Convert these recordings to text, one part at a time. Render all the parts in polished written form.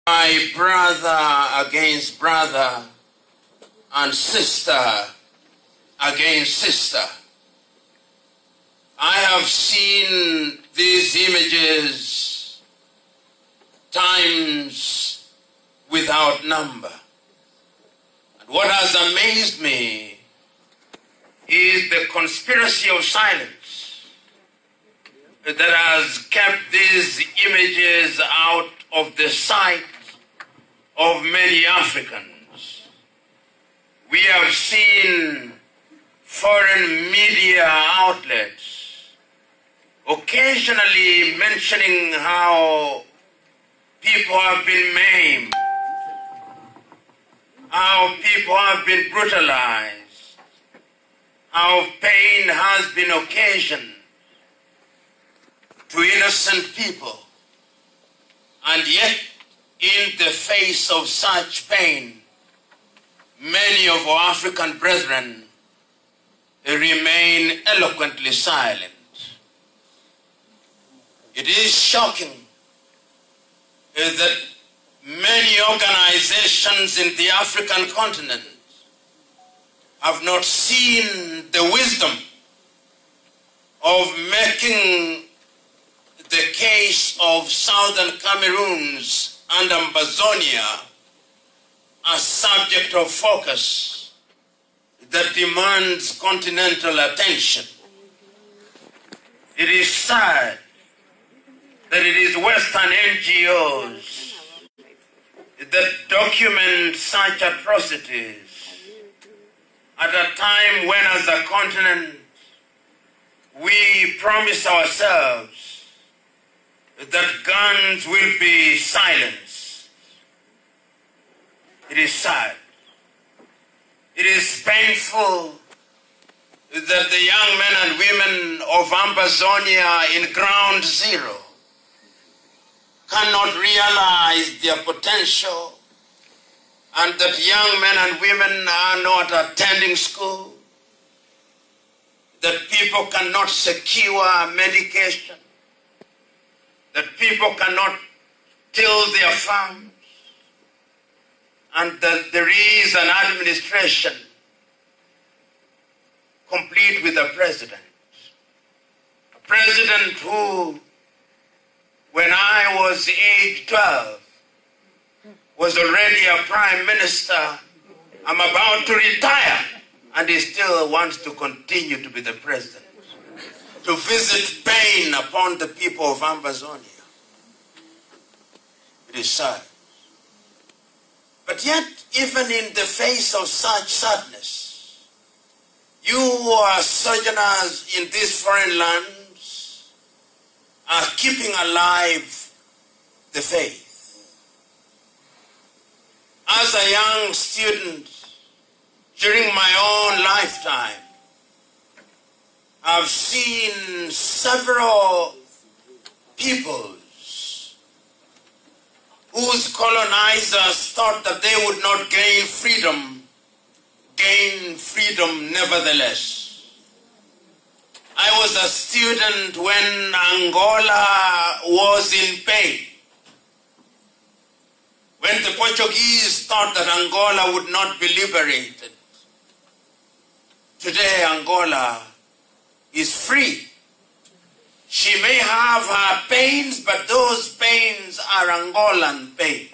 My brother against brother and sister against sister. I have seen these images times without number. And what has amazed me is the conspiracy of silence that has kept these images out of the sight of many Africans. We have seen foreign media outlets occasionally mentioning how people have been maimed, how people have been brutalized, how pain has been occasioned to innocent people. And yet, in the face of such pain, many of our African brethren remain eloquently silent. It is shocking that many organizations in the African continent have not seen the wisdom of making the case of southern Cameroons and Ambazonia a subject of focus that demands continental attention. It is sad that it is Western NGOs that document such atrocities at a time when, as a continent, we promise ourselves that guns will be silenced. It is sad. It is painful that the young men and women of Ambazonia in ground zero cannot realize their potential, and that young men and women are not attending school, that people cannot secure medication, that people cannot till their farms, and that there is an administration complete with a president. A president who, when I was age 12, was already a prime minister. I'm about to retire, and he still wants to continue to be the president, to visit pain upon the people of Ambazonia. It is sad. But yet, even in the face of such sadness, you who are sojourners in these foreign lands are keeping alive the faith. As a young student, during my own lifetime, I've seen several peoples whose colonizers thought that they would not gain freedom nevertheless. I was a student when Angola was in pain, when the Portuguese thought that Angola would not be liberated. Today Angola is free. She may have her pains, but those pains are Angolan pains.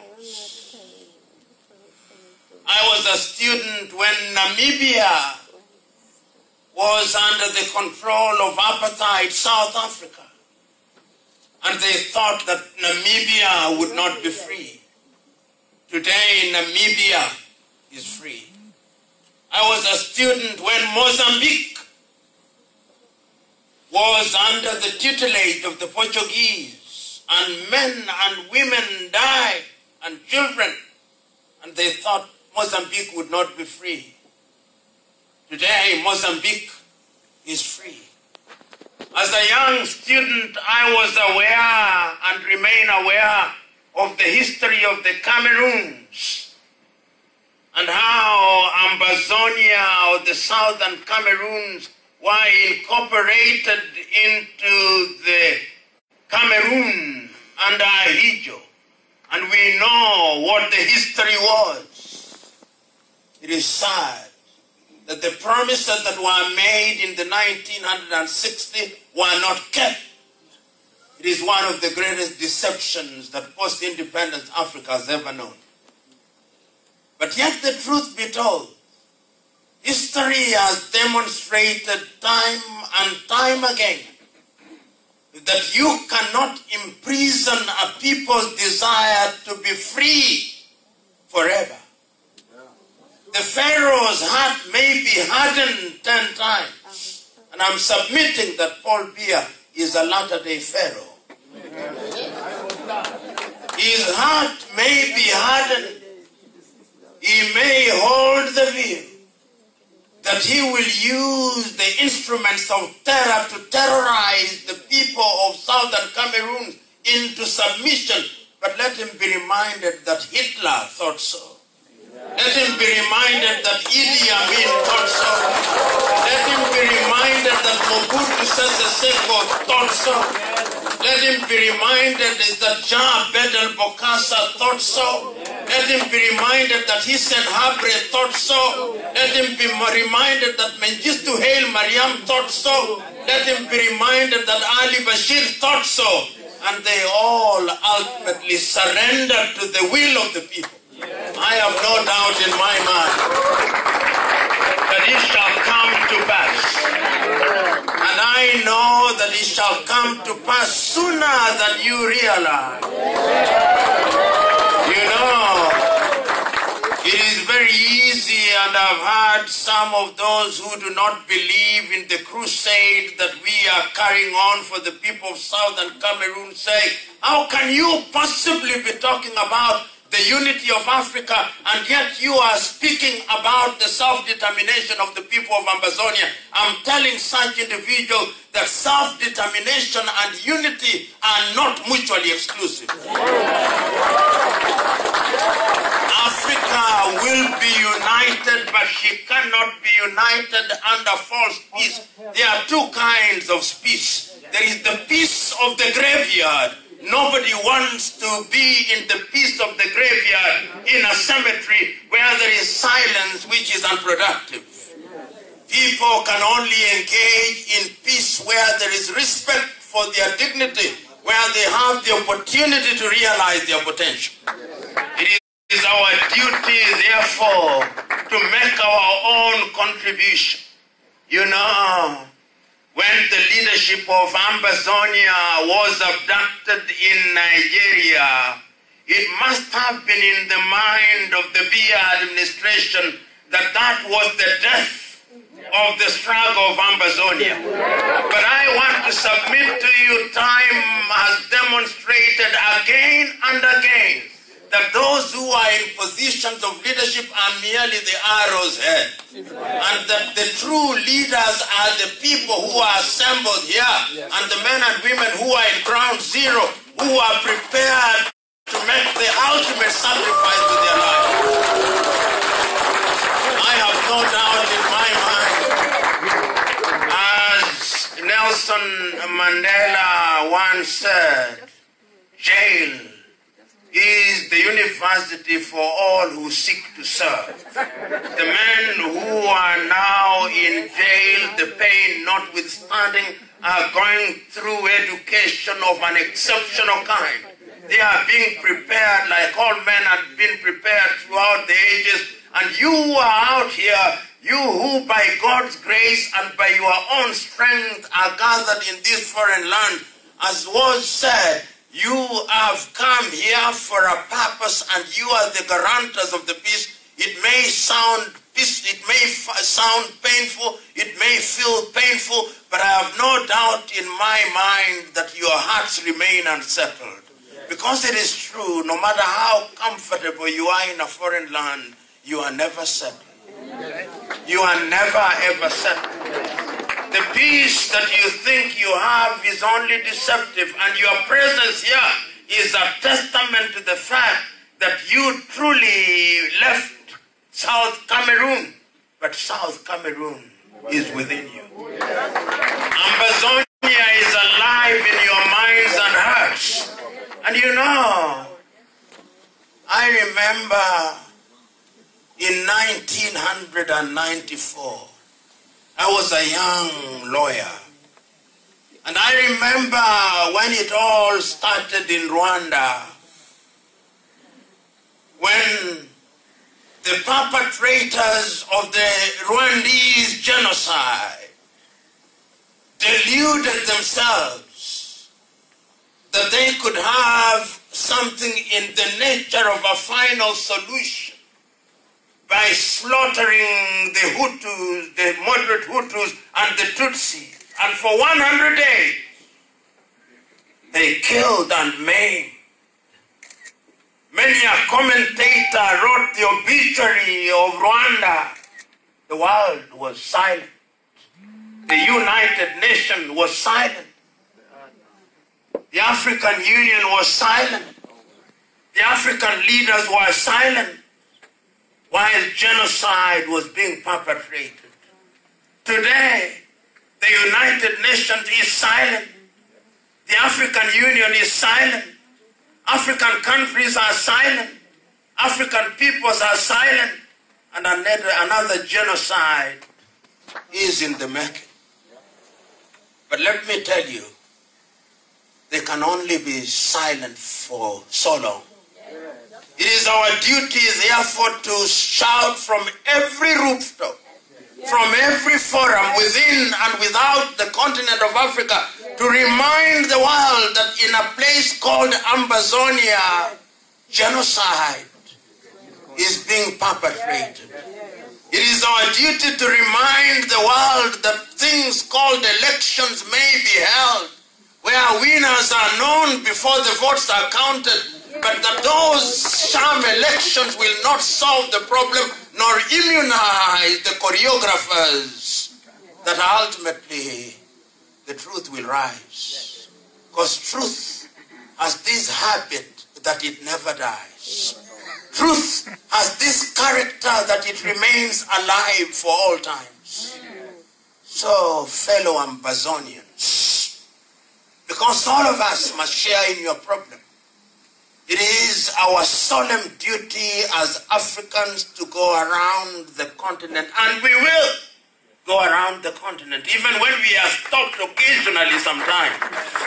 I was a student when Namibia was under the control of apartheid South Africa, and they thought that Namibia would not be free. Today Namibia is free. I was a student when Mozambique was under the tutelage of the Portuguese, and men and women died, and children, and they thought Mozambique would not be free. Today, Mozambique is free. As a young student, I was aware and remain aware of the history of the Cameroons and how Ambazonia, or the southern Cameroons, were incorporated into the Cameroon under Ahidjo. and we know what the history was. It is sad that the promises that were made in the 1960 were not kept. It is one of the greatest deceptions that post-independence Africa has ever known. But yet the truth be told, history has demonstrated time and time again that you cannot imprison a people's desire to be free forever. The Pharaoh's heart may be hardened 10 times, and I'm submitting that Paul Biya is a latter-day Pharaoh. His heart may be hardened. He may hold the view that he will use the instruments of terror to terrorize the people of southern Cameroon into submission. But let him be reminded that Hitler thought so. Let him be reminded that Idi Amin thought so. Let him be reminded that Mobutu Sese Seko thought so. Let him be reminded that Jah Bedel Bokassa thought so. Let him be reminded that Hissène Habré thought so. Let him be reminded that Mengistu Haile Mariam thought so. Let him be reminded that Ali Bashir thought so. And they all ultimately surrendered to the will of the people. I have no doubt in my mind that it shall come to pass. And I know that it shall come to pass sooner than you realize. You know, it is very easy, and I've heard some of those who do not believe in the crusade that we are carrying on for the people of Southern Cameroon say, how can you possibly be talking about the unity of Africa, and yet you are speaking about the self-determination of the people of Ambazonia? I'm telling such individuals that self-determination and unity are not mutually exclusive. Africa will be united, but she cannot be united under false peace. There are two kinds of peace. There is the peace of the graveyard. Nobody wants to be in the peace of the graveyard in a cemetery where there is silence which is unproductive. People can only engage in peace where there is respect for their dignity, where they have the opportunity to realize their potential. It is our duty, therefore, to make our own contribution. You know, when the leadership of Ambazonia was abducted in Nigeria, it must have been in the mind of the Biya administration that that was the death of the struggle of Ambazonia. But I want to submit to you, time has demonstrated again and again that those who are in positions of leadership are merely the arrow's head. And that the true leaders are the people who are assembled here, and the men and women who are in ground zero, who are prepared to make the ultimate sacrifice with their lives. I have no doubt in my mind, as Nelson Mandela once said, jail is the university for all who seek to serve. The men who are now in jail, the pain notwithstanding, are going through education of an exceptional kind. They are being prepared like all men have been prepared throughout the ages. And you are out here, you who by God's grace and by your own strength are gathered in this foreign land, as was said, you have come here for a purpose, and you are the guarantors of the peace. It may sound sound painful, it may feel painful, but I have no doubt in my mind that your hearts remain unsettled. Because it is true, no matter how comfortable you are in a foreign land, you are never settled. You are never ever settled. The peace that you think you have is only deceptive, and your presence here is a testament to the fact that you truly left South Cameroon, but South Cameroon is within you. Ambazonia is alive in your minds and hearts. And you know, I remember in 1994, I was a young lawyer. And I remember when it all started in Rwanda, when the perpetrators of the Rwandese genocide deluded themselves that they could have something in the nature of a final solution by slaughtering the Hutus, the moderate Hutus, and the Tutsis. And for 100 days, they killed and maimed. Many a commentator wrote the obituary of Rwanda. The world was silent. The United Nations was silent. The African Union was silent. The African leaders were silent while genocide was being perpetrated. Today, the United Nations is silent. The African Union is silent. African countries are silent. African peoples are silent. And another genocide is in the making. But let me tell you, they can only be silent for so long. It is our duty, therefore, to shout from every rooftop, from every forum within and without the continent of Africa, to remind the world that in a place called Ambazonia, genocide is being perpetrated. It is our duty to remind the world that things called elections may be held, where winners are known before the votes are counted, but that those sham elections will not solve the problem nor immunize the choreographers, that ultimately the truth will rise. Because truth has this habit that it never dies. Truth has this character that it remains alive for all times. So, fellow Ambazonians, because all of us must share in your problem, it is our solemn duty as Africans to go around the continent, and we will go around the continent, even when we are stopped occasionally sometimes.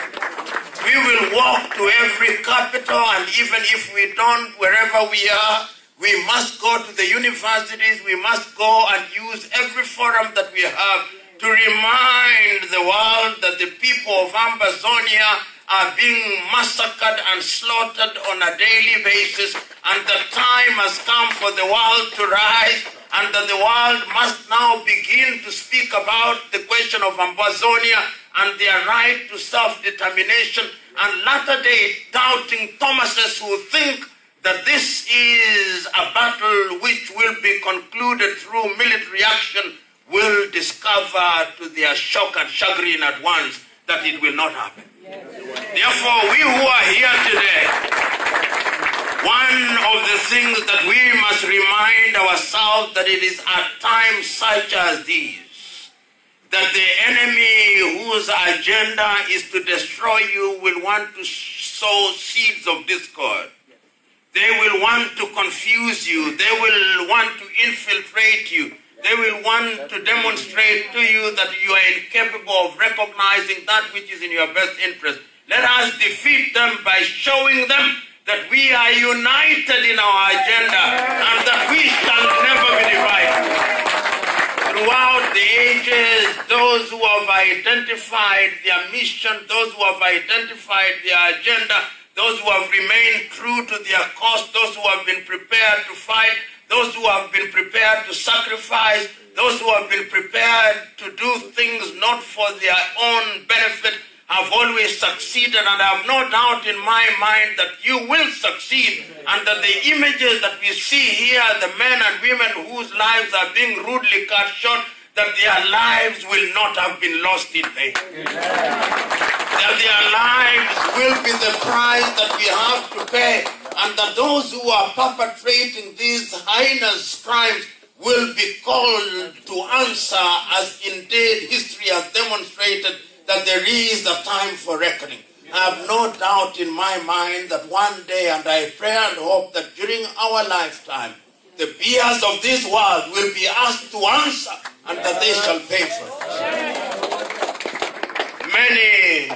We will walk to every capital, and even if we don't, wherever we are, we must go to the universities, we must go and use every forum that we have to remind the world that the people of Ambazonia are being massacred and slaughtered on a daily basis, and the time has come for the world to rise, and that the world must now begin to speak about the question of Ambazonia and their right to self-determination, and latter-day doubting Thomases who think that this is a battle which will be concluded through military action will discover to their shock and chagrin at once that it will not happen. Therefore, we who are here today, one of the things that we must remind ourselves that it is at times such as these that the enemy whose agenda is to destroy you will want to sow seeds of discord. They will want to confuse you. They will want to infiltrate you. They will want to demonstrate to you that you are incapable of recognizing that which is in your best interest. Let us defeat them by showing them that we are united in our agenda and that we shall never be divided. Throughout the ages, those who have identified their mission, those who have identified their agenda, those who have remained true to their cause, those who have been prepared to fight, those who have been prepared to sacrifice, those who have been prepared to do things not for their own benefit, have always succeeded, and I have no doubt in my mind that you will succeed, and that the images that we see here, the men and women whose lives are being rudely cut short, that their lives will not have been lost in vain. That their lives will be the price that we have to pay, and that those who are perpetrating these heinous crimes will be called to answer, as indeed history has demonstrated that there is a time for reckoning. I have no doubt in my mind that one day, and I pray and hope that during our lifetime, the beers of this world will be asked to answer and that they shall pay for it. Many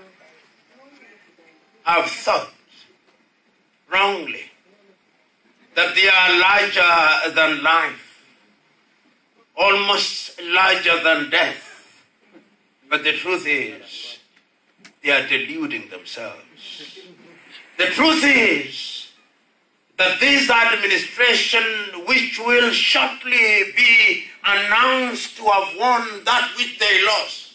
have thought wrongly that they are larger than life, almost larger than death. But the truth is, they are deluding themselves. The truth is that this administration, which will shortly be announced to have won that which they lost,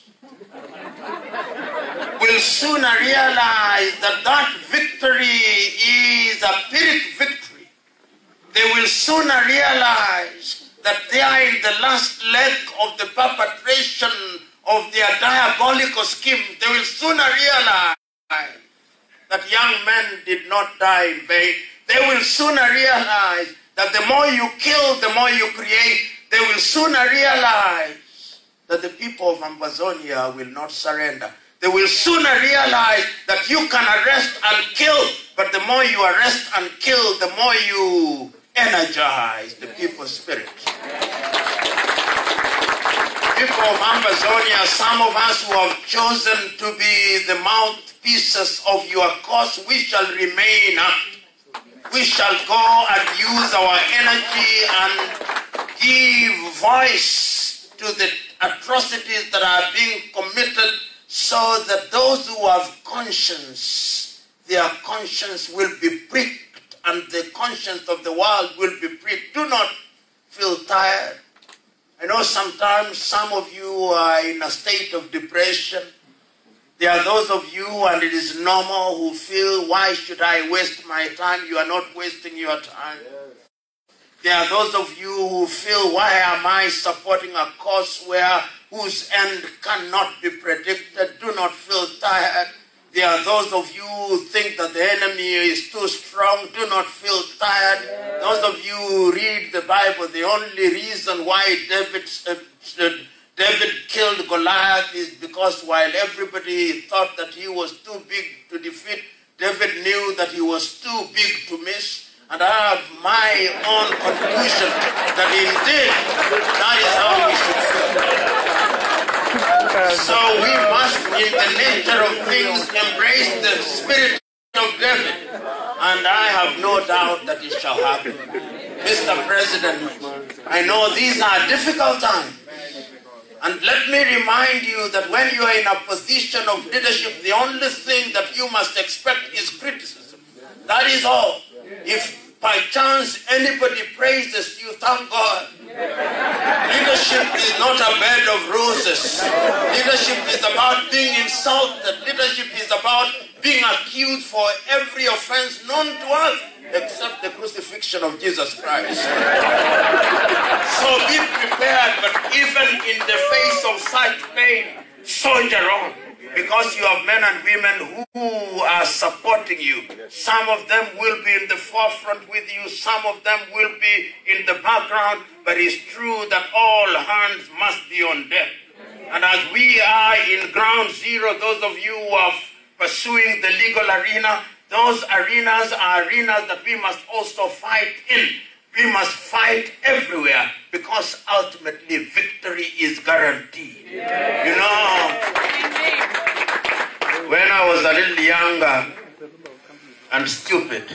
will sooner realize that that victory is a Pyrrhic victory. They will sooner realize that they are in the last leg of the perpetration of their diabolical scheme. They will sooner realize that young men did not die in vain. They will sooner realize that the more you kill, the more you create. They will sooner realize that the people of Ambazonia will not surrender. They will sooner realize that you can arrest and kill, but the more you arrest and kill, the more you energize the people's spirit. People of Ambazonia, some of us who have chosen to be the mouthpieces of your cause, we shall remain active. We shall go and use our energy and give voice to the atrocities that are being committed, so that those who have conscience, their conscience will be pricked, and the conscience of the world will be pricked. Do not feel tired. I know sometimes some of you are in a state of depression. There are those of you, and it is normal, who feel, why should I waste my time? You are not wasting your time. There are those of you who feel, why am I supporting a cause whose end cannot be predicted? Do not feel tired. There are those of you who think that the enemy is too strong. Do not feel tired. Those of you who read the Bible, the only reason why David killed Goliath is because while everybody thought that he was too big to defeat, David knew that he was too big to miss. And I have my own conclusion that indeed that is how we should feel. So we must, in the nature of things, embrace the spirit of David. And I have no doubt that it shall happen. Mr. President, I know these are difficult times. And let me remind you that when you are in a position of leadership, the only thing that you must expect is criticism. That is all. If by chance anybody praises you, thank God. Leadership is not a bed of roses. Leadership is about being insulted. Leadership is about being accused for every offense known to us, except the crucifixion of Jesus Christ. So be prepared, but even in the face of such pain, soldier on. Because you have men and women who are supporting you. Some of them will be in the forefront with you. Some of them will be in the background. But it's true that all hands must be on deck. And as we are in ground zero, those of you who are pursuing the legal arena, those arenas are arenas that we must also fight in. We must fight everywhere, because ultimately victory is guaranteed. Yeah. You know, when I was a little younger and stupid,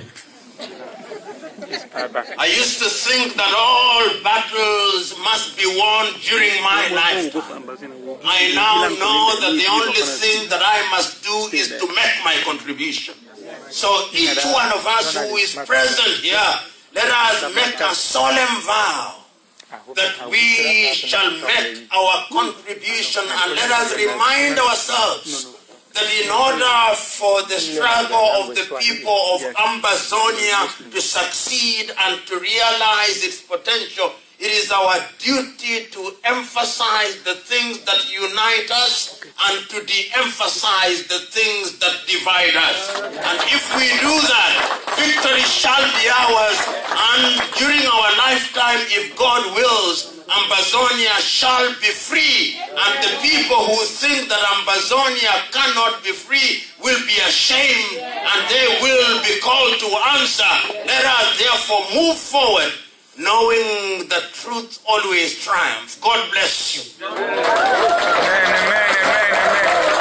I used to think that all battles must be won during my lifetime. I now know that the only thing that I must do is to make my contribution. So each one of us who is present here, let us make a solemn vow that we shall make our contribution, and let us remind ourselves that in order for the struggle of the people of Ambazonia to succeed and to realize its potential, it is our duty to emphasize the things that unite us and to de-emphasize the things that divide us. And if we do that, victory shall be ours. And during our lifetime, if God wills, Ambazonia shall be free, and the people who think that Ambazonia cannot be free will be ashamed, and they will be called to answer. Let us therefore move forward, knowing that truth always triumphs. God bless you. Amen, amen, amen, amen.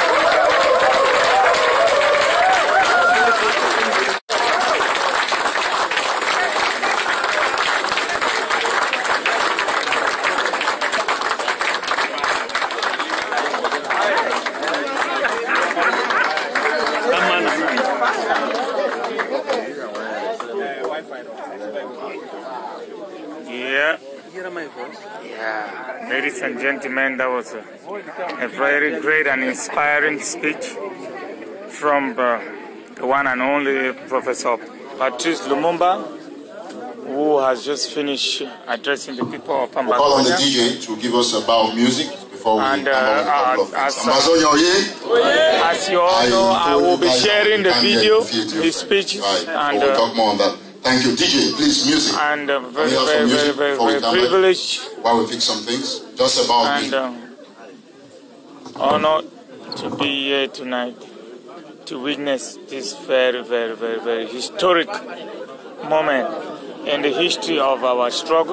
Yeah, ladies and gentlemen, that was a very great and inspiring speech from the one and only Professor Patrice Lumumba, who has just finished addressing the people of Ambazonia. We'll call on the DJ to give us a bout of music before we come on with a couple of things. As you all know, I will be sharing the video, his speeches, and we'll talk more on that. Thank you, DJ. Please, music. And very privileged. While we fix some things, just about and honored to be here tonight to witness this very historic moment in the history of our struggle.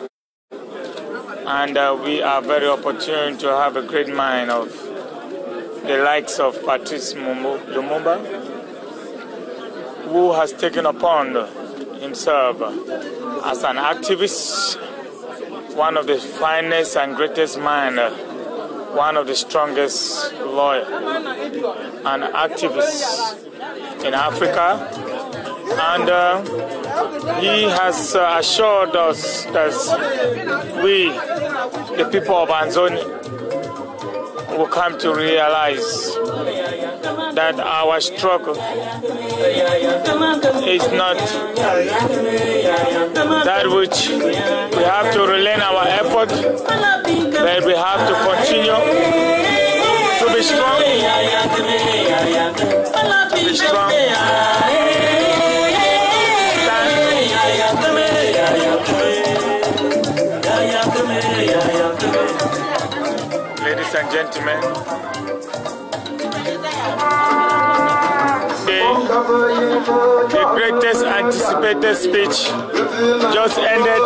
And we are very opportune to have a great mind of the likes of Patrice Lumumba, who has taken upon himself as an activist, one of the finest and greatest minds, one of the strongest lawyers and activists in Africa. And he has assured us that we, the people of Ambazonia, will come to realize that our struggle is not that which we have to relent our effort, but we have to continue to be strong, Ladies and gentlemen, the greatest anticipated speech just ended,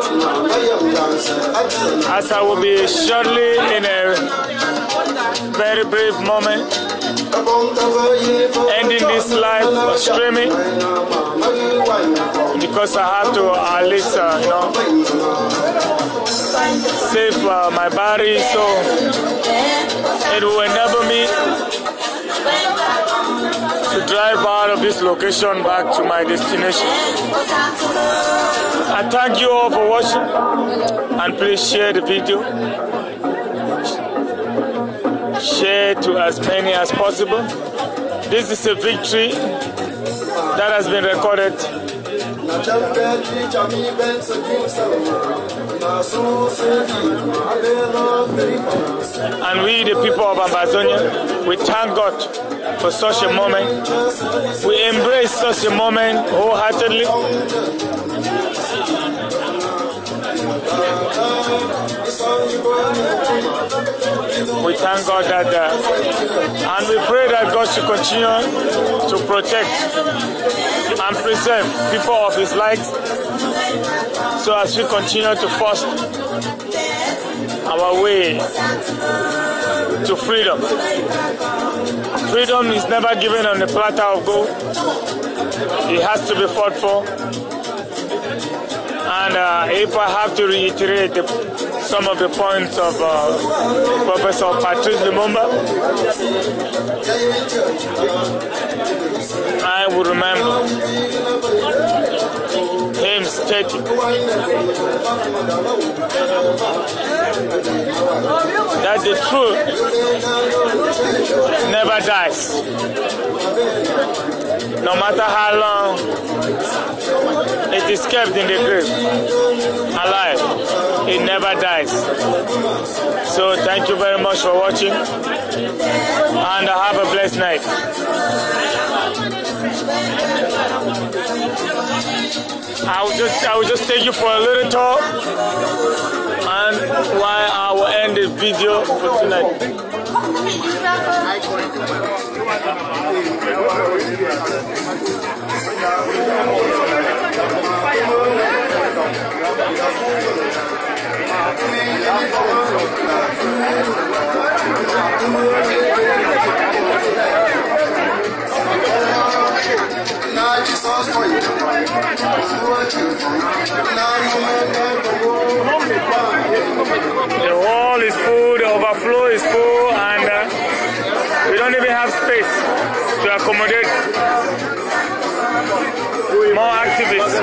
as I will be shortly in a very brief moment ending this live streaming, because I have to at least save my body, so it will enable me to drive out of this location back to my destination. I thank you all for watching, and please share the video. Share to as many as possible. This is a victory that has been recorded. And we, the people of Ambazonia, we thank God for such a moment. We embrace such a moment wholeheartedly. We thank God that, and we pray that God should continue to protect and preserve people of His light, so as we continue to foster our way to freedom. Freedom is never given on a platter of gold. It has to be fought for. And if I have to reiterate some of the points of Professor Patrice Lumumba, I will remember him stating that the truth never dies. No matter how long it is kept in the grave, alive, it never dies. So thank you very much for watching, and have a blessed night. I will just take you for a little tour, and reason why I will end the video for tonight. The hall is full, the overflow is full, and we don't even have space to accommodate more activists.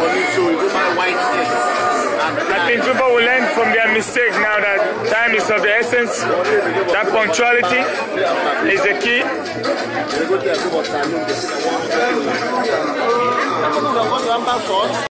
I think people will learn from their mistake now that time is of the essence, that punctuality is the key.